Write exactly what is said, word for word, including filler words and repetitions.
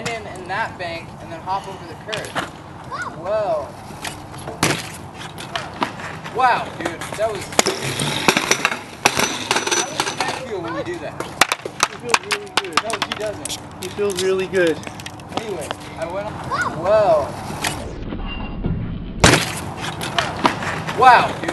land in, in that bank and then hop over the curb. Whoa. Wow, dude, that was... How does Matt feel when we do that? He feels really good. No, he doesn't. He feels really good. Anyway, I went on... Whoa. Wow, dude.